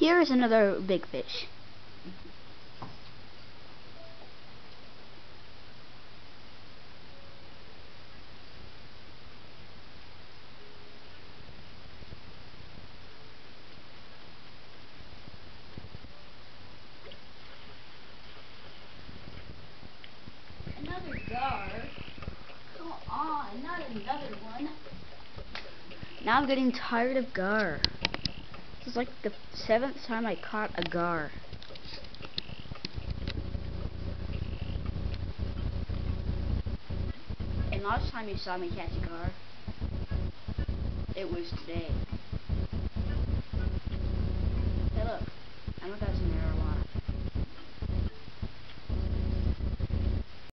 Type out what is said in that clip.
Here is another big fish. Another gar. Come on, not another one. Now I'm getting tired of gar. This is like the 7th time I caught a gar. And last time you saw me catch a gar, it was today. Hey look, I'm got some